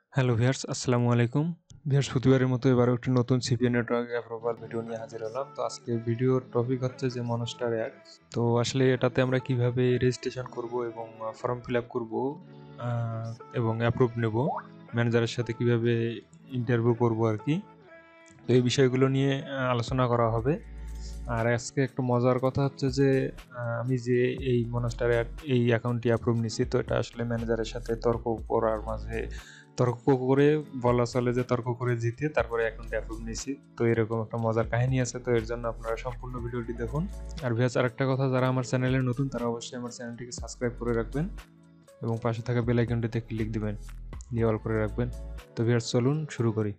Hello viewers, আসসালামু আলাইকুম। বৃহস্পতিবারের মতো এবারও একটি নতুন সিপিএ নেটওয়ার্ক অ্যাপ্রুভাল ভিডিও নিয়ে হাজির হলাম। তো আজকে ভিডিওর টপিক হচ্ছে যে মনস্টার অ্যাড। তো আসলে এটাতে আমরা কিভাবে রেজিস্ট্রেশন করব এবং ফর্ম ফিল আপ করবো এবং অ্যাপ্রুভ নেব, ম্যানেজারের সাথে কিভাবে ইন্টারভিউ করব আর কি। তো এই বিষয়গুলো নিয়ে আলোচনা করা হবে। আর আজকে একটু মজার কথা হচ্ছে যে আমি যে এই মনস্টার অ্যাড এই অ্যাকাউন্টটি অ্যাপ্রুভ নিছি, তো এটা আসলে ম্যানেজারের সাথে তর্ক করার মাঝে তর্ক করে বলা চলে যে তর্ক করে জিতে তারপরে অ্যাকাউন্ট অ্যাপ্রুভ নিছি। তো এরকম একটা মজার কাহিনী আছে, তো এর জন্য আপনারা সম্পূর্ণ ভিডিওটি দেখুন। আর ভিউয়ার্স, আরেকটা কথা, যারা আমার চ্যানেলে নতুন তারা অবশ্যই আমার চ্যানেলটিকে সাবস্ক্রাইব করে রাখবেন এবং পাশে থাকা বেল আইকনটিতে ক্লিক দিবেন, দিয়ে অল করে রাখবেন। তো ভিউয়ার্স, চলুন শুরু করি।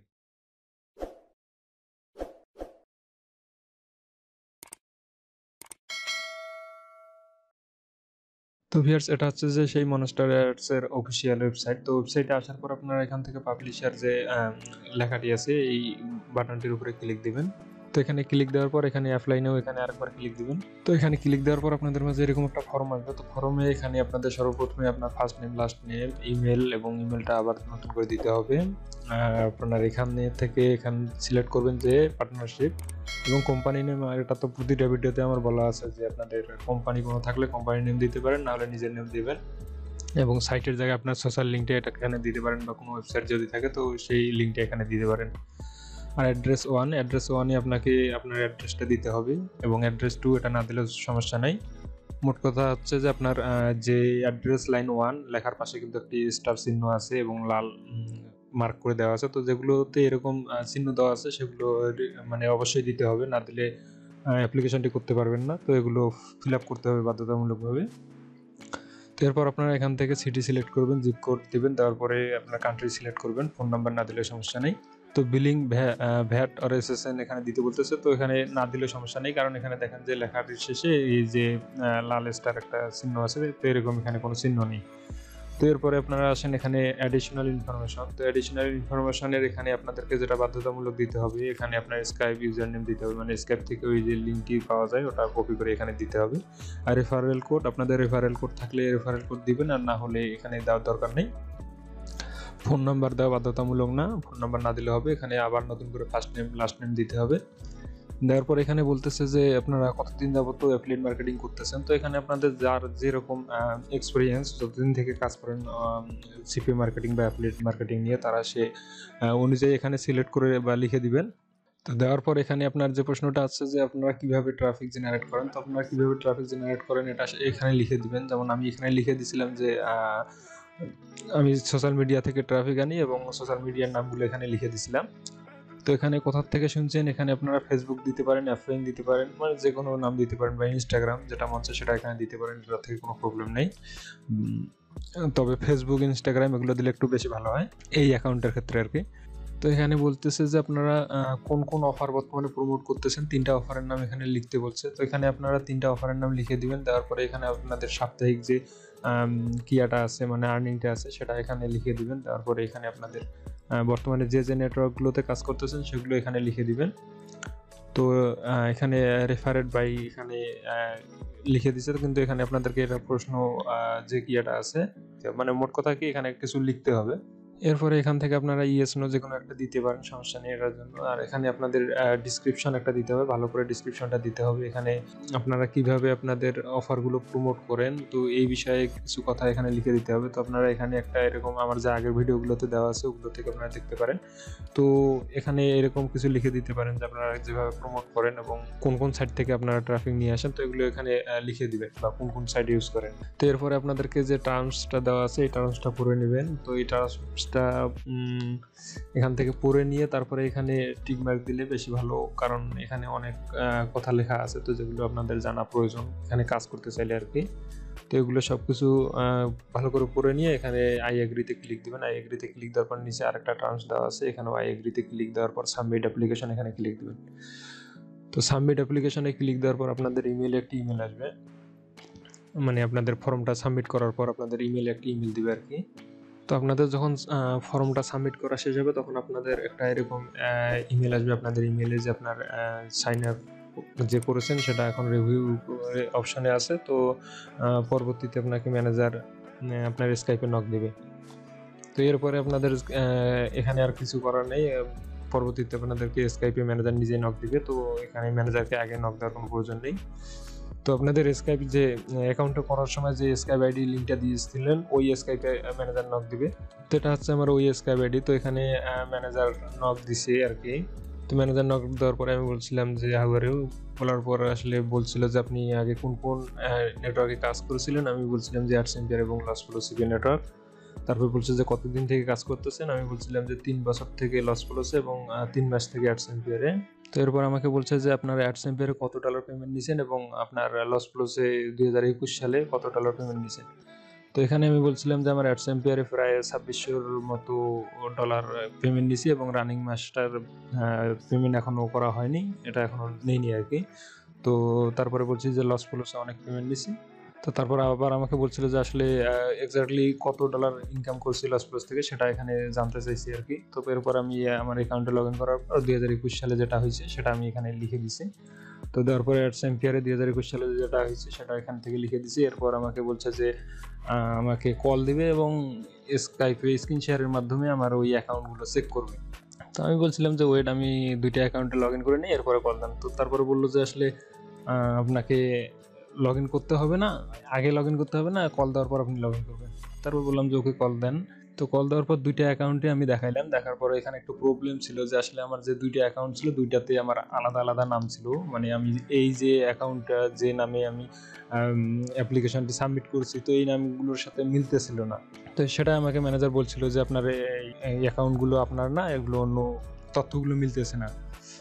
তো ভিউয়ার্স, এটা হচ্ছে যে সেই MonsterADS এর অফিসিয়াল ওয়েবসাইট। তো ওয়েবসাইটে আসার পর আপনারা এখান থেকে পাবলিশার যে লেখাটি আছে এই বাটনটির উপরে ক্লিক দিবেন। তো এখানে ক্লিক দেওয়ার পর এখানে অ্যাপ্লাই নাও এখানে আরেকবার ক্লিক দিবেন। তো এখানে ক্লিক দেওয়ার পর আপনাদের মাঝে এরকম একটা ফর্ম আসবে। তো ফর্মে এখানে আপনাদের সর্বপ্রথমে আপনার first name, last name, email এবং ইমেলটা আবার নতুন করে দিতে হবে। আপনার এখানে থেকে সিলেক্ট করবেন যে পার্টনারশিপ এবং কোম্পানি নেম। এটা তো প্রতিটা ভিডিওতে আমার বলা আছে যে আপনাদের কোম্পানি কোনো থাকলে কোম্পানি নেম দিতে পারেন, নাহলে নিজের নেম দিবেন। এবং সাইটের জায়গায় আপনার সোশ্যাল লিঙ্কটা এটা এখানে দিতে পারেন, বা কোনো ওয়েবসাইট যদি থাকে তো সেই লিঙ্কটা এখানে দিতে পারেন। আর অ্যাড্রেস ওয়ানে আপনাকে আপনার অ্যাড্রেসটা দিতে হবে, এবং অ্যাড্রেস 2 এটা না দিলেও সমস্যা নাই। মোট কথা হচ্ছে যে আপনার যে অ্যাড্রেস লাইন 1 লেখার পাশে কিন্তু একটি স্টার চিহ্ন আছে এবং লাল মার্ক করে দেওয়া আছে। তো যেগুলোতে এরকম চিহ্ন দেওয়া আছে সেগুলো মানে অবশ্যই দিতে হবে, না দিলে অ্যাপ্লিকেশনটি করতে পারবেন না। তো এগুলো ফিল আপ করতে হবে বাধ্যতামূলকভাবে। তো এরপর আপনারা এখান থেকে সিটি সিলেক্ট করবেন, জিপ কোড দিবেন, তারপরে আপনার কান্ট্রি সিলেক্ট করবেন। ফোন নাম্বার না দিলে সমস্যা নেই। তো বিলিং, ভ্যাট আর এসএসএন এখানে দিতে বলতেছে, তো এখানে না দিলে সমস্যা নেই, কারণ এখানে দেখেন যে লেখার শেষে এই যে লাল স্টার একটা চিহ্ন আছে, তো এরকম এখানে কোনো চিহ্ন নেই। তো এরপরে আপনারা আসেন এখানে অ্যাডিশনাল ইনফরমেশন। তো অ্যাডিশনাল ইনফরমেশনের এখানে আপনাদেরকে যেটা বাধ্যতামূলক দিতে হবে, এখানে আপনার স্কাইপ ইউজার নেম দিতে হবে, মানে স্কাইপ থেকে ওই যে লিঙ্কটি পাওয়া যায় ওটা কপি করে এখানে দিতে হবে। আর রেফারেল কোড, আপনাদের রেফারেল কোড থাকলে রেফারেল কোড দিবেন, আর না হলে এখানে দেওয়ার দরকার নেই। ফোন নাম্বার দেওয়া বাধ্যতামূলক না, ফোন নাম্বার না দিলে হবে। এখানে আবার নতুন করে ফার্স্ট নেম লাস্ট নেম দিতে হবে। দেওয়ার পর এখানে বলতেছে যে আপনারা কতদিন যাবত অ্যাফিলিয়েট মার্কেটিং করতেছেন। তো এখানে আপনাদের যার যেরকম এক্সপিরিয়েন্স, যতদিন থেকে কাজ করেন সিপি মার্কেটিং বা অ্যাফিলিয়েট মার্কেটিং নিয়ে, তারা সে অনুযায়ী এখানে সিলেক্ট করে বা লিখে দিবেন। তো দেওয়ার পর এখানে আপনার যে প্রশ্নটা আছে যে আপনারা কিভাবে ট্রাফিক জেনারেট করেন, তো আপনারা কিভাবে ট্রাফিক জেনারেট করেন এটা এখানে লিখে দিবেন। যেমন আমি এখানে লিখে দিছিলাম যে আমি সোশ্যাল মিডিয়া থেকে ট্রাফিক আনি, এবং সোশ্যাল মিডিয়ার নামগুলো এখানে লিখে দিছিলাম। তো এখানে কোথা থেকে শুনছেন, এখানে আপনারা ফেসবুক দিতে পারেন, অ্যাফ্লাইন দিতে পারেন, মানে যে কোনো নাম দিতে পারেন, বা ইনস্টাগ্রাম যেটা মন চায় সেটা এখানে দিতে পারেন, এটা থেকে কোনো প্রবলেম নেই। তবে ফেসবুক, ইনস্টাগ্রাম এগুলো দিলে একটু বেশি ভালো হয় এই অ্যাকাউন্টের ক্ষেত্রে আর কি। তো এখানে বলতেছে যে আপনারা কোন কোন অফার বর্তমানে প্রমোট করতেছেন, 3টা অফারের নাম এখানে লিখতে বলছে। তো এখানে আপনারা 3টা অফারের নাম লিখে দিবেন। দেওয়ার পরে এখানে আপনাদের সাপ্তাহিক যে কিয়াটা আছে, মানে আর্নিংটা আছে, সেটা এখানে লিখে দিবেন। তারপরে এখানে আপনাদের বর্তমানে যে যে নেটওয়ার্কগুলোতে কাজ করতেছেন সেগুলো এখানে লিখে দিবেন। তো এখানে রেফারেড বাই এখানে লিখে দিচ্ছে, কিন্তু এখানে আপনাদেরকে এটা প্রশ্ন যে কিয়াটা আছে, মানে মোট কথা কি এখানে কিছু লিখতে হবে। এরপরে এখান থেকে আপনারা ইয়েস নো যে কোনো একটা দিতে পারেন, সমস্যা নেই এটার জন্য। আর এখানে আপনাদের ডিসক্রিপশন একটা দিতে হবে, ভালো করে ডিসক্রিপশনটা দিতে হবে। এখানে আপনারা কিভাবে আপনাদের অফারগুলো প্রমোট করেন, তো এই বিষয়ে কিছু কথা এখানে লিখে দিতে হবে। তো আপনারা এখানে একটা এরকম আমার যে আগের ভিডিওগুলোতে দেওয়া আছে ওগুলো থেকে আপনারা দেখতে পারেন। তো এখানে এরকম কিছু লিখে দিতে পারেন যে আপনারা যেভাবে প্রমোট করেন এবং কোন কোন সাইট থেকে আপনারা ট্রাফিক নিয়ে আসেন, তো এগুলো এখানে লিখে দিবেন, বা কোন কোন সাইট ইউজ করেন। তো এরপরে আপনাদেরকে যে টার্মসটা দেওয়া আছে এই টার্মসটা পড়ে নেবেন। তো এই টার্মসটা এখান থেকে পড়ে নিয়ে তারপরে এখানে টিক মার্ক দিলে বেশি ভালো, কারণ এখানে অনেক কথা লেখা আছে, তো যেগুলো আপনাদের জানা প্রয়োজন এখানে কাজ করতে চাইলে আর কি। তো এগুলো সব কিছু ভালো করে পড়ে নিয়ে এখানে আই এগ্রিতে ক্লিক দেবেন। আই এগ্রিতে ক্লিক দেওয়ার পর নিচে আরেকটা টার্মস দেওয়া আছে, এখানেও আই এগ্রিতে ক্লিক দেওয়ার পর সাবমিট অ্যাপ্লিকেশন এখানে ক্লিক দেবেন। তো সাবমিট অ্যাপ্লিকেশনে ক্লিক দেওয়ার পর আপনাদের ইমেইলে একটি ইমেল আসবে, মানে আপনাদের ফর্মটা সাবমিট করার পর আপনাদের ইমেইলে একটি ইমেল দিবে আর কি। তো আপনাদের যখন ফর্মটা সাবমিট করা শেষ হবে তখন আপনাদের একটা এরকম ইমেল আসবে আপনাদের ইমেইলে, যে আপনার সাইন আপ যে করেছেন সেটা এখন রিভিউ অপশনে আছে। তো পরবর্তীতে আপনাকে ম্যানেজার আপনার স্কাইপে নক দেবে। তো এরপরে আপনাদের এখানে আর কিছু করার নেই, পরবর্তীতে আপনাদেরকে স্কাইপে ম্যানেজার নিজেই নক দিবে। তো এখানে ম্যানেজারকে আগে নক দেওয়ার কোনো প্রয়োজন নেই। তো আপনাদের স্কাইপ যে অ্যাকাউন্টটা করার সময় যে স্কাইপ আইডি লিঙ্কটা দিয়েছিলেন ওই স্কাইপে ম্যানেজার নক দিবে। তো এটা হচ্ছে আমার ওই স্কাইপ আইডি। তো এখানে ম্যানেজার নক দিছে আর কি। তো ম্যানেজার নক দেওয়ার পরে আমি বলছিলাম যে হাউয়ারেও, বলার পর আসলে বলছিল যে আপনি আগে কোন কোন নেটওয়ার্কে কাজ করেছিলেন। আমি বলছিলাম যে ADS Cpa এবং লস ফ্লো সিপি নেটওয়ার্ক। তারপর বলছে যে কতদিন থেকে কাজ করতেছেন। আমি বলছিলাম যে 3 বছর থেকে লস ফ্লোসে এবং 3 মাস থেকে ADS Cpa। তো এরপর আমাকে বলছে যে আপনার ADS Cpa কত ডলার পেমেন্ট নিয়েছেন এবং আপনার লস ফ্লোসে 2021 সালে কত ডলার পেমেন্ট নিয়েছেন। তো এখানে আমি বলছিলাম যে আমার ADS Cpa প্রায় 2600 মতো ডলার পেমেন্ট নিয়েছি এবং রানিং মাসটার পেমেন্ট এখনও করা হয়নি, এটা এখনও নেইনি আর কি। তো তারপরে বলছি যে লস ফ্লোসে অনেক পেমেন্ট নিয়েছি। তো তারপর আবার আমাকে বলছিল যে আসলে এক্স্যাক্টলি কত ডলার ইনকাম করছি লস প্লাস থেকে সেটা এখানে জানতে চাইছি আর কি। তো এরপর আমি আমার অ্যাকাউন্টে লগ ইন করার পর 2021 সালে যেটা হয়েছে সেটা আমি এখানে লিখে দিছি। তো দেওয়ার পরে ADS Cpa 2021 সালে যেটা হয়েছে সেটা এখান থেকে লিখে দিছি। এরপর আমাকে বলছে যে আমাকে কল দিবে এবং স্কাইপে স্ক্রিন শেয়ারের মাধ্যমে আমার ওই অ্যাকাউন্টগুলো চেক করবে। তো আমি বলছিলাম যে ওয়েট, আমি 2টা অ্যাকাউন্টে লগ ইন করে নিই, এরপরে কল দেন। তো তারপরে বললো যে আসলে আপনাকে লগ ইন করতে হবে না, আগে লগ ইন করতে হবে না, কল দেওয়ার পর আপনি লগ ইন করবেন। তারপর বললাম যে ওকে কল দেন। তো কল দেওয়ার পর 2টা অ্যাকাউন্টে আমি দেখাইলাম। দেখার পরে এখানে একটু প্রবলেম ছিল যে আসলে আমার যে 2টা অ্যাকাউন্ট ছিল 2টাতে আমার আলাদা আলাদা নাম ছিল। মানে আমি এই যে অ্যাকাউন্টটা যে নামে আমি অ্যাপ্লিকেশনটি সাবমিট করছি তো এই নামগুলোর সাথে মিলতেছিল না। তো সেটা আমাকে ম্যানেজার বলছিল যে আপনার এই অ্যাকাউন্টগুলো আপনার না, এগুলো অন্য, তথ্যগুলো মিলতেছে না,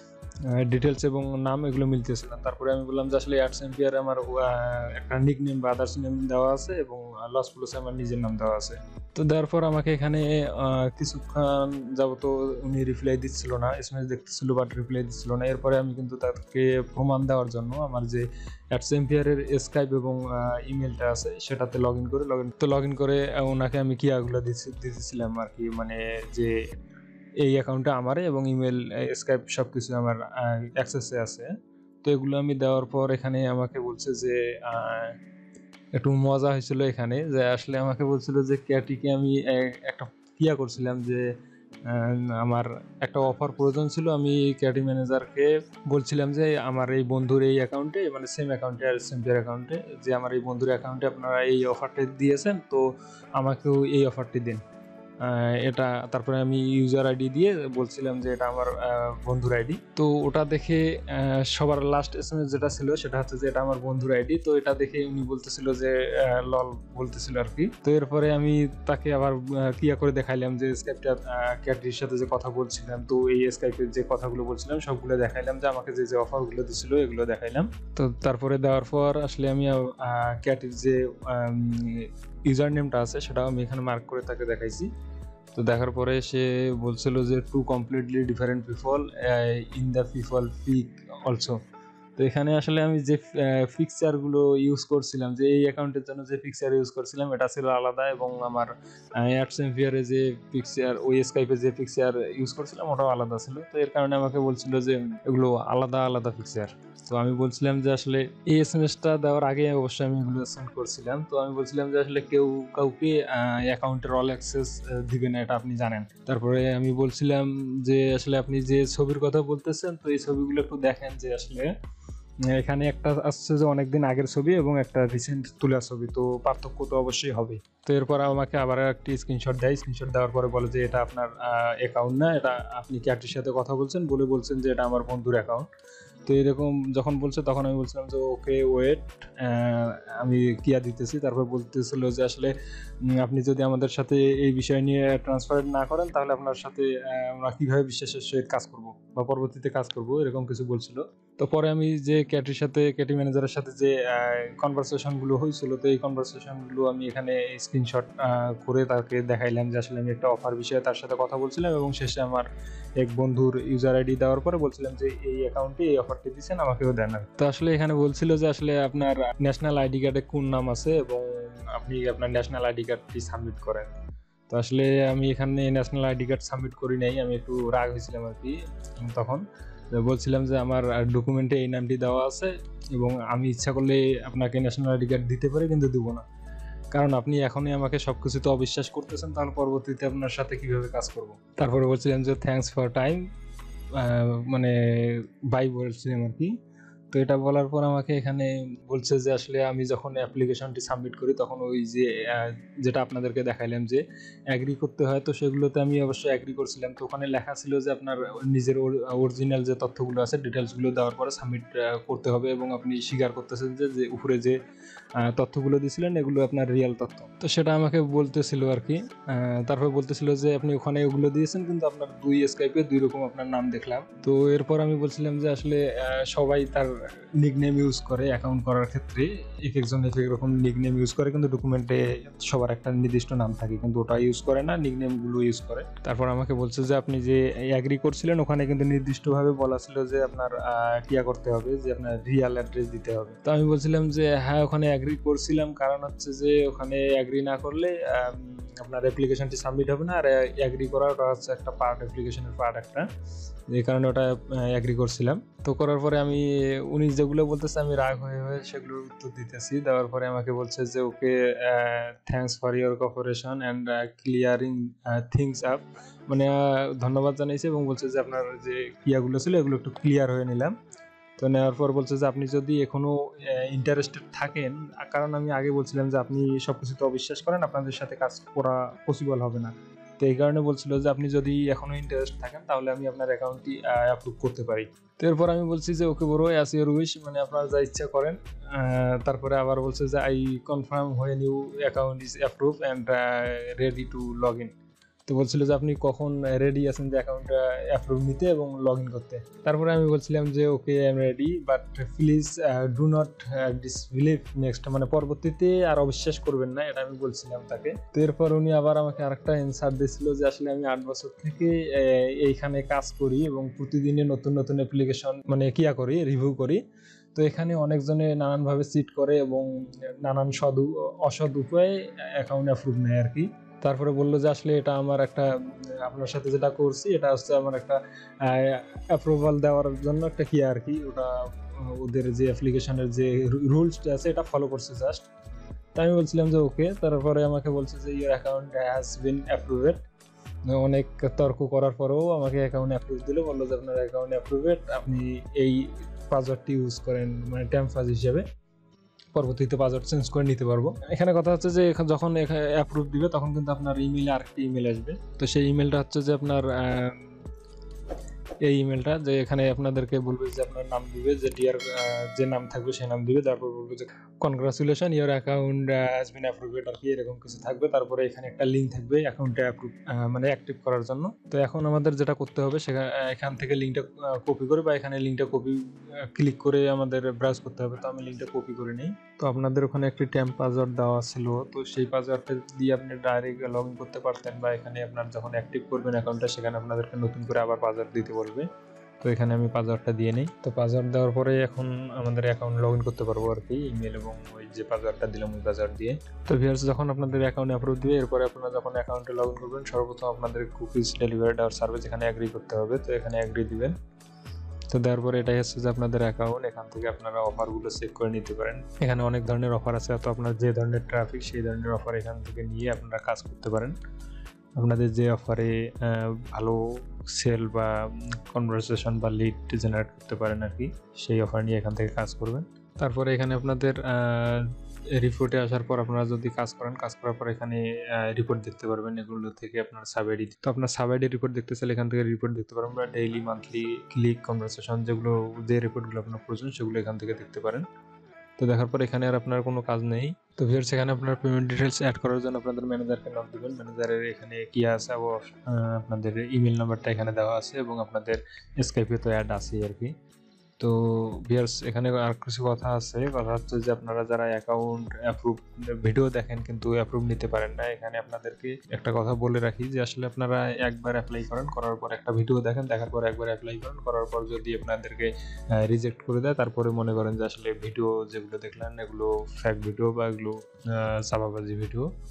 ডিটেলস এবং নাম এগুলো মিলতেছে না। তারপরে আমি বললাম যে আসলে ADS Cpa আমার একটা নিক নেম বা আদার্স নেম দেওয়া আছে এবং লস প্লাসে আমার নিজের নাম দেওয়া আছে। তো দেওয়ার পর আমাকে এখানে কিছুক্ষণ যাবত উনি রিপ্লাই দিচ্ছিল না, এসএমএস দেখতেছিল বাট রিপ্লাই দিচ্ছিল না। এরপরে আমি কিন্তু তাকে প্রমাণ দেওয়ার জন্য আমার যে ADS Cpa এর স্কাইপ এবং ইমেলটা আছে সেটাতে লগ ইন করে ওনাকে আমি কিয়াগুলো দিতেছিলাম আর কি, মানে যে এই অ্যাকাউন্টটা আমার এবং ইমেল স্কাইপ সব কিছু আমার অ্যাক্সেসে আছে। তো এগুলো আমি দেওয়ার পর এখানে আমাকে বলছে যে একটু মজা হয়েছিল এখানে, যে আসলে আমাকে বলছিল যে ক্যাটিকে আমি একটা ক্রিয়া করছিলাম যে আমার একটা অফার প্রয়োজন ছিল। আমি ক্যাটি ম্যানেজারকে বলছিলাম যে আমার এই বন্ধুর এই অ্যাকাউন্টে, মানে সেম অ্যাকাউন্টে ADS Cpa অ্যাকাউন্টে, যে আমার এই বন্ধুর অ্যাকাউন্টে আপনারা এই অফারটা দিয়েছেন, তো আমাকেও এই অফারটি দিন এটা। তারপরে আমি ইউজার আইডি দিয়ে বলছিলাম যে এটা আমার বন্ধুর আইডি। তো ওটা দেখে সবার লাস্ট এসএমএস যেটা ছিল সেটা হচ্ছে যে এটা আমার বন্ধুর আইডি। তো এটা দেখে উনি বলতেছিল যে লল বলতেছিল আর কি। তো এরপরে আমি তাকে আবার ক্রিয়া করে দেখাইলাম যে স্কাইপটা ক্যাটির সাথে যে কথা বলছিলাম, তো এই স্কাইপের যে কথাগুলো বলছিলাম সবগুলো দেখাইলাম, যে আমাকে যে যে অফারগুলো দিছিল এগুলো দেখাইলাম। তো তারপরে দেওয়ার পর আসলে আমি ক্যাটির যে ইউজার নেমটা আছে সেটাও আমি এখানে মার্ক করে তাকে দেখাইছি। তো দেখার পরে সে বলছিল যে 2 completely different people in the people peak also. তো এখানে আসলে আমি যে ফিক্সারগুলো ইউজ করছিলাম, যে এই অ্যাকাউন্টের জন্য যে ফিক্সার ইউজ করছিলাম এটা ছিল আলাদা, এবং আমার ADS Cpa যে ফিক্সার, ওই স্কাইপে যে ফিক্সার ইউজ করছিলাম ওটাও আলাদা ছিল। তো এর কারণে আমাকে বলছিল যে এগুলো আলাদা আলাদা ফিক্সার। তো আমি বলছিলাম যে আসলে এই এসএমএসটা দেওয়ার আগে অবশ্যই আমি এগুলো সেন্ড করছিলাম। তো আমি বলছিলাম যে আসলে কেউ কাউকে অ্যাকাউন্টের অল অ্যাক্সেস দিবে না, এটা আপনি জানেন। তারপরে আমি বলছিলাম যে আসলে আপনি যে ছবির কথা বলতেছেন তো এই ছবিগুলো একটু দেখেন, যে আসলে এখানে একটা আসছে যে অনেকদিন আগের ছবি এবং একটা রিসেন্ট তোলা ছবি, তো পার্থক্য তো অবশ্যই হবে। তো এরপর আমাকে আবার একটি স্ক্রিনশট দেয়। স্ক্রিনশট দেওয়ার পরে বলে যে এটা আপনার অ্যাকাউন্ট না, এটা আপনি ক্যাটির সাথে কথা বলছেন বলে বলছেন যে এটা আমার বন্ধুর অ্যাকাউন্ট। তো এরকম যখন বলছে তখন আমি বলছিলাম যে ওকে ওয়েট, আমি কিয়া দিতেছি। তারপর বলতেছিল যে আসলে আপনি যদি আমাদের সাথে এই বিষয় নিয়ে ট্রান্সপারেন্ট না করেন তাহলে আপনার সাথে আমরা কীভাবে বিশ্বাসের সহিত কাজ করব বা পরবর্তীতে কাজ করব, এরকম কিছু বলছিল। তো পরে আমি যে ক্যাটি ম্যানেজারের সাথে যে কনভারসেশনগুলো হয়েছিল, তো এই কনভারসেশনগুলো আমি এখানে স্ক্রিনশট করে তাকে দেখাইলাম যে আসলে আমি একটা অফার বিষয়ে তার সাথে কথা বলছিলাম এবং শেষে আমার এক বন্ধুর ইউজার আইডি দেওয়ার পরে বলছিলাম যে এই অ্যাকাউন্টে এই অফারটি দিচ্ছেন, আমাকেও দেন। তো আসলে এখানে বলছিল যে আসলে আপনার ন্যাশনাল আইডি কার্ডে কোন নাম আছে এবং আপনি আপনার ন্যাশনাল আইডি কার্ডটি সাবমিট করেন। তো আসলে আমি এখানে ন্যাশনাল আইডি কার্ড সাবমিট করি নাই, আমি একটু রাগ হয়েছিলাম আর কি। তখন বলছিলাম যে আমার ডকুমেন্টে এই নামটি দেওয়া আছে এবং আমি ইচ্ছা করলে আপনাকে ন্যাশনাল আইডি কার্ড দিতে পারি কিন্তু দেবো না। কারণ আপনি এখনই আমাকে সবকিছুতে অবিশ্বাস করতেছেন, তাহলে পরবর্তীতে আপনার সাথে কিভাবে কাজ করব। তারপরে বলছিলেন যে থ্যাঙ্কস ফর টাইম, মানে বাই বলছিলাম আর কি। তো এটা বলার পর আমাকে এখানে বলছে যে আসলে আমি যখন অ্যাপ্লিকেশনটি সাবমিট করি তখন ওই যে যেটা আপনাদেরকে দেখাইলাম যে অ্যাগ্রি করতে হয়, তো সেগুলোতে আমি অবশ্যই অ্যাগ্রি করছিলাম। তো ওখানে লেখা ছিল যে আপনার নিজের অরিজিনাল যে তথ্যগুলো আছে ডিটেলসগুলো দেওয়ার পরে সাবমিট করতে হবে, এবং আপনি স্বীকার করতেছেন যে উপরে যে তথ্যগুলো দিয়েছিলেন এগুলো আপনার রিয়েল তথ্য। তো সেটা আমাকে বলতেছিল আর কি। তারপর বলতেছিল যে আপনি ওখানে ওগুলো দিয়েছেন কিন্তু আপনার স্কাইপে 2 রকম আপনার নাম দেখলাম। তো এরপর আমি বলছিলাম যে আসলে সবাই তার নিকনেম ইউজ করে অ্যাকাউন্ট করার ক্ষেত্রে, একজন এক রকম নিকনেম ইউজ করে, কিন্তু ডকুমেন্টে সবার একটা নির্দিষ্ট নাম থাকে, কিন্তু ওটা ইউজ করে না, নিকনেমগুলো ইউজ করে। তারপর আমাকে বলছে যে আপনি যে অ্যাগ্রি করছিলেন ওখানে কিন্তু নির্দিষ্টভাবে বলা ছিল যে আপনার কিয়া করতে হবে, যে আপনার রিয়েল অ্যাড্রেস দিতে হবে। তো আমি বলছিলাম যে হ্যাঁ ওখানে অ্যাগ্রি করছিলাম, কারণ হচ্ছে যে ওখানে অ্যাগ্রি না করলে আপনার অ্যাপ্লিকেশনটি সাবমিট হবে না, আর অ্যাগ্রি করা ওটা হচ্ছে একটা পার্ট, অ্যাপ্লিকেশনের পার্ট একটা, এই কারণে ওটা অ্যাগ্রি করছিলাম। তো করার পরে আমি উনি যেগুলো বলতেছে আমি রাগ হয়ে সেগুলোর উত্তর দিতেছি। দেওয়ার পরে আমাকে বলছে যে okay thanks for your cooperation and clearing things up, মানে ধন্যবাদ জানাইছে এবং বলছে যে আপনার যে ক্রিয়াগুলো ছিল এগুলো একটু ক্লিয়ার হয়ে নিলাম। তো নেওয়ার পর বলছে যে আপনি যদি এখনও ইন্টারেস্টেড থাকেন, কারণ আমি আগে বলছিলাম যে আপনি সব কিছুতে অবিশ্বাস করেন, আপনাদের সাথে কাজ করা পসিবল হবে না, তো এই কারণে বলছিল যে আপনি যদি এখনও ইন্টারেস্ট থাকেন তাহলে আমি আপনার অ্যাকাউন্টটি অ্যাপ্রুভ করতে পারি। তো এরপর আমি বলছি যে ওকে বড় অ্যাজ ইউর উইশ, মানে আপনারা যা ইচ্ছা করেন। তারপরে আবার বলছে যে I confirm when you account is approve and ready to log in. তো বলছিল যে আপনি কখন রেডি আছেন যে অ্যাকাউন্টটা অ্যাপ্রুভ নিতে এবং লগ ইন করতে। তারপরে আমি বলছিলাম যে okay I am ready, but please do not disbelieve next, মানে পরবর্তীতে আর অবিশ্বাস করবেন না, এটা আমি বলছিলাম তাকে। তো এরপর উনি আবার আমাকে আরেকটা অ্যান্সার দিয়েছিল যে আসলে আমি 8 বছর থেকে এইখানে কাজ করি এবং প্রতিদিনে নতুন নতুন অ্যাপ্লিকেশন মানে কিয়া করি, রিভিউ করি। তো এখানে অনেকজনে নানানভাবে চিট করে এবং নানান অসৎ উপায়ে অ্যাকাউন্ট অ্যাপ্রুভ নেয় আর কি। তারপরে বললো যে আসলে এটা আমার একটা, আপনার সাথে যেটা করছি এটা হচ্ছে আমার একটা অ্যাপ্রুভাল দেওয়ার জন্য একটা কি আর কি, ওটা ওদের যে অ্যাপ্লিকেশনের যে রুলসটা আছে এটা ফলো করছে জাস্ট। তাই আমি বলছিলাম যে ওকে। তারপরে আমাকে বলছে যে your account has been approved. অনেক তর্ক করার পরেও আমাকে অ্যাকাউন্ট অ্যাপ্রুভ দিল, বললো যে আপনার অ্যাকাউন্ট অ্যাপ্রুভড, আপনি এই পাসওয়ার্ডটি ইউজ করেন মানে টেম্পাস হিসেবে, পরবর্তীতে পাসওয়ার্ড চেঞ্জ করে নিতে পারবো। এখানে কথা হচ্ছে যে যখন অ্যাপ্রুভ দিবে তখন কিন্তু আপনার ইমেইলে আরেকটি ইমেল আসবে। তো সেই ইমেলটা হচ্ছে যে আপনার এই ইমেলটা, যে এখানে আপনাদেরকে বলবে যে আপনার নাম দিবে, যে ডিয়ার যে নাম থাকবে সেই নাম দিবে, তারপর বলবে যে congratulation your account has been approved আর কি, এরকম কিছু থাকবে। তারপরে এখানে একটা লিঙ্ক থাকবে অ্যাকাউন্টটা অ্যাপ্রুভ মানে অ্যাক্টিভ করার জন্য। তো এখন আমাদের যেটা করতে হবে এখান থেকে লিঙ্কটা কপি করে, বা এখানে লিঙ্কটা কপি ক্লিক করে আমাদের ব্রাউজ করতে হবে। তো আমি লিঙ্কটা কপি করে নিই। তো আপনাদের ওখানে একটি টেম্প পাসওয়ার্ড দেওয়া ছিল, তো সেই পাসওয়ার্ডটা দিয়ে আপনি ডাইরেক্ট লগ ইন করতে পারতেন, বা এখানে আপনার যখন অ্যাক্টিভ করবেন অ্যাকাউন্টটা সেখানে আপনাদেরকে নতুন করে আবার পাসওয়ার্ড দিতে বলবে। তো এখানে আমি পাসওয়ার্ডটা দিয়ে নিই। তো পাসওয়ার্ড দেওয়ার পরে এখন আমাদের অ্যাকাউন্ট লগ ইন করতে পারবো আর কি, ইমেল এবং ওই যে পাসওয়ার্ডটা দিলাম ওই পাসওয়ার্ড দিয়ে। তো ভিউয়ার্স যখন আপনাদের অ্যাকাউন্ট অ্যাপ্রুভ দিবে, এরপরে আপনারা যখন অ্যাকাউন্টে লগ ইন করবেন সর্বপ্রথম আপনাদের কুকিজ ডেলিভারি দেওয়ার সার্ভিস এখানে অ্যাগ্রি করতে হবে। তো এখানে অ্যাগ্রি দিবেন। তো দেওয়ার পরে এটাই হচ্ছে যে আপনাদের অ্যাকাউন্ট, এখান থেকে আপনারা অফারগুলো চেক করে নিতে পারেন। এখানে অনেক ধরনের অফার আছে, তো আপনার যে ধরনের ট্রাফিক সেই ধরনের অফার এখান থেকে নিয়ে আপনারা কাজ করতে পারেন। আপনাদের যে অফারে ভালো সেল বা কনভারসেশন বা লিড জেনারেট করতে পারেন আর কি, সেই অফার নিয়ে এখান থেকে কাজ করবেন। তারপরে এখানে আপনাদের রিপোর্টে আসার পর আপনারা যদি কাজ করেন, কাজ করার পর এখানে রিপোর্ট দেখতে পারবেন, এগুলো থেকে আপনার সাবআইডি। তো আপনার সাবআইডি রিপোর্ট দেখতে চাইলে এখান থেকে রিপোর্ট দেখতে পারবেন, বা ডেইলি মান্থলি ক্লিক কনভারসেশন যেগুলো যে রিপোর্টগুলো আপনার প্রয়োজন সেগুলো এখান থেকে দেখতে পারেন। তো দেখার পর এখানে আর আপনার কোনো কাজ নেই। তো ভিউয়ার্স এখানে আপনার পেমেন্ট ডিটেলস অ্যাড করার জন্য আপনাদের ম্যানেজারকে নক দিবেন। ম্যানেজারের এখানে কি আছে, আপনাদের ইমেল নাম্বারটা এখানে দেওয়া আছে এবং আপনাদের স্কাইপে তো অ্যাড আছে আর কি। তো ভিউয়ার্স এখানে আর কিছু কথা আছে, কথা হচ্ছে যে আপনারা যারা অ্যাকাউন্ট অ্যাপ্রুভ ভিডিও দেখেন কিন্তু অ্যাপ্রুভ নিতে পারেন না, এখানে আপনাদেরকে একটা কথা বলে রাখি যে আসলে আপনারা একবার অ্যাপ্লাই করেন, করার পর একটা ভিডিও দেখেন, দেখার পর একবার অ্যাপ্লাই করেন, করার পর যদি আপনাদেরকে রিজেক্ট করে দেয়, তারপরে মনে করেন যে আসলে ভিডিও যেগুলো দেখলেন এগুলো ফেক ভিডিও বা এগুলো চাপাবাজি ভিডিও, তো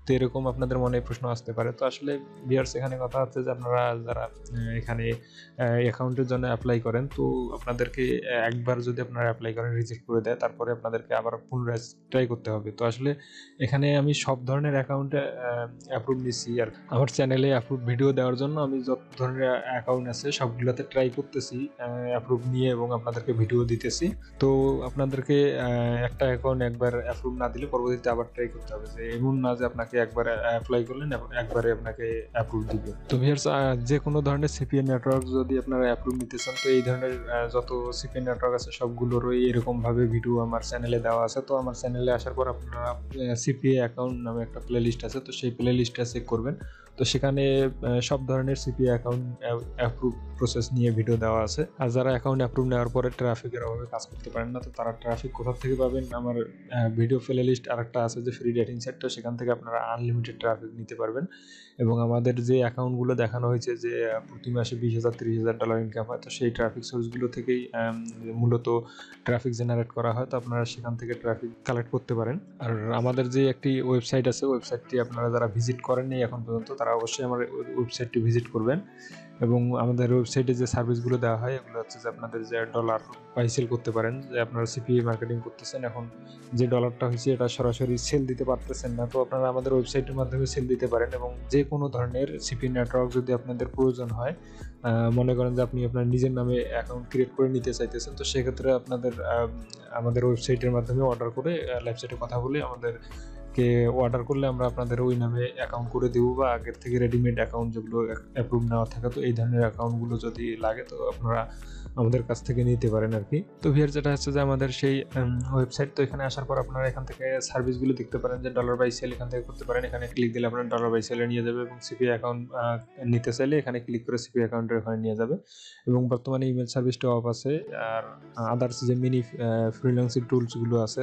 তো এরকম আপনাদের মনে প্রশ্ন আসতে পারে। তো আসলে ভিউয়ার্স এখানে কথা হচ্ছে যে আপনারা যারা এখানে অ্যাকাউন্টের জন্য অ্যাপ্লাই করেন, তো আপনাদেরকে একবার যদি আপনারা অ্যাপ্লাই করেন রিজেক্ট করে দেয়, তারপরে আপনাদেরকে আবার পুনরায় ট্রাই করতে হবে। তো আসলে এখানে আমি সব ধরনের অ্যাকাউন্টে অ্যাপ্রুভ নিচ্ছি, আর আমার চ্যানেলে অ্যাপ্রুভ ভিডিও দেওয়ার জন্য আমি যত ধরনের অ্যাকাউন্ট আছে সবগুলোতে ট্রাই করতেছি অ্যাপ্রুভ নিয়ে এবং আপনাদেরকে ভিডিও দিতেছি। তো আপনাদেরকে একটা অ্যাকাউন্ট একবার অ্যাপ্রুভ না দিলে পরবর্তীতে আবার ট্রাই করতে হবে, যে এমন না যে আপনাকে একবার অ্যাপ্লাই করলেন একবারে আপনাকে অ্যাপ্রুভ দিবে। তো ভিউয়ার্স যে কোনো ধরনের সিপিএ নেটওয়ার্ক যদি আপনারা অ্যাপ্রুভ নিতে চান, তো এই ধরনের যত সিপিএ নেটওয়ার্ক আছে সবগুলোরই এরকমভাবে ভিডিও আমার চ্যানেলে দেওয়া আছে। তো আমার চ্যানেলে আসার পর আপনারা সিপিএ অ্যাকাউন্ট নামে একটা প্লেলিস্ট আছে, তো সেই প্লেলিস্টটা চেক করবেন। তো সেখানে সব ধরনের সিপিএ অ্যাকাউন্ট অ্যাপ্রুভ প্রসেস নিয়ে ভিডিও দেওয়া আছে। আর যারা অ্যাকাউন্ট অ্যাপ্রুভ নেওয়ার পরে ট্রাফিকের অভাবে কাজ করতে পারেন না, তো তারা ট্রাফিক কোথা থেকে পাবেন? আমার ভিডিও প্লে লিস্ট আরেকটা আছে যে ফ্রি ডেটিং সাইটটা, সেখান থেকে আপনারা আনলিমিটেড ট্রাফিক নিতে পারবেন। এবং আমাদের যে অ্যাকাউন্টগুলো দেখানো হয়েছে যে প্রতি মাসে $20,000 $30,000 ইনকাম হয়, তো সেই ট্রাফিক সোর্সগুলো থেকেই মূলত ট্রাফিক জেনারেট করা হয়। তো আপনারা সেখান থেকে ট্রাফিক কালেক্ট করতে পারেন। আর আমাদের যে একটি ওয়েবসাইট আছে, ওয়েবসাইটটি আপনারা যারা ভিজিট করেননি এখন পর্যন্ত, তারা অবশ্যই আমার ওয়েবসাইটটি ভিজিট করবেন। এবং আমাদের ওয়েবসাইটে যে সার্ভিসগুলো দেওয়া হয় এগুলো হচ্ছে যে আপনাদের যে ডলার বাই সেল করতে পারেন, যে আপনারা সিপিএ মার্কেটিং করতেছেন, এখন যে ডলারটা হয়েছে এটা সরাসরি সেল দিতে পারতেছেন না, তো আপনারা আমাদের ওয়েবসাইটের মাধ্যমে সেল দিতে পারেন। এবং যে কোনো ধরনের সিপিএ নেটওয়ার্ক যদি আপনাদের প্রয়োজন হয়, মনে করেন যে আপনি আপনার নিজের নামে অ্যাকাউন্ট ক্রিয়েট করে নিতে চাইতেছেন, তো সেক্ষেত্রে আপনাদের আমাদের ওয়েবসাইটের মাধ্যমে অর্ডার করে ওয়েবসাইটে কথা বলে আমাদেরকে অর্ডার করলে আমরা আপনাদের ওই নামে অ্যাকাউন্ট করে দেবো, বা আগের থেকে রেডিমেড অ্যাকাউন্ট যেগুলো অ্যাপ্রুভ নেওয়া থাকে, তো এই ধরনের অ্যাকাউন্টগুলো যদি লাগে তো আপনারা আমাদের কাছ থেকে নিতে পারেন আর কি। তো ভিউয়ার্স যেটা হচ্ছে যে আমাদের সেই ওয়েবসাইট, তো এখানে আসার পর আপনারা এখান থেকে সার্ভিসগুলো দেখতে পারেন, যে ডলার বাই সেল এখান থেকে করতে পারেন। এখানে ক্লিক দিলে আপনার ডলার বাই সেলে নিয়ে যাবে, এবং সিপিএ অ্যাকাউন্ট নিতে চাইলে এখানে ক্লিক করে সিপিএ অ্যাকাউন্টের ওখানে নিয়ে যাবে। এবং বর্তমানে ইমেল সার্ভিসটা অফ আছে। আর আদার্স যে মিনি ফ্রিল্যান্সিং টুলসগুলো আছে,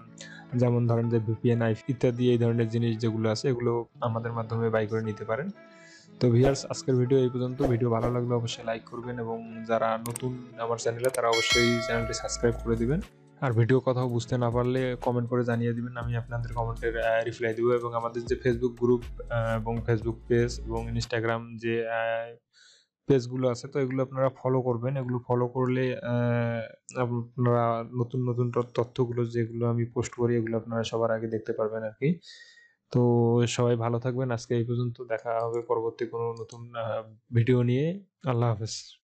যেমন ধরেন যে ভিপিএন ইত্যাদি, এই ধরনের জিনিস যেগুলো আছে এগুলো আমাদের মাধ্যমে বাই করে নিতে পারেন। তো ভিউয়ার্স আজকের ভিডিও এই পর্যন্ত। ভিডিও ভালো লাগলে অবশ্যই লাইক করবেন, এবং যারা নতুন আমার চ্যানেলে তারা অবশ্যই চ্যানেলটি সাবস্ক্রাইব করে দিবেন। আর ভিডিও কথাও বুঝতে না পারলে কমেন্ট করে জানিয়ে দিবেন, আমি আপনাদের কমেন্টের রিপ্লাই দেবো। এবং আমাদের যে ফেসবুক গ্রুপ এবং ফেসবুক পেজ এবং ইনস্টাগ্রাম যে পেজগুলো আছে, তো এগুলো আপনারা ফলো করবেন। এগুলো ফলো করলে আপনারা নতুন নতুন তথ্যগুলো যেগুলো আমি পোস্ট করি এগুলো আপনারা সবার আগে দেখতে পারবেন আর কি। তো সবাই ভালো থাকবেন। আজকে এই পর্যন্ত, দেখা হবে পরবর্তী কোনো নতুন ভিডিও নিয়ে। আল্লাহ হাফেজ।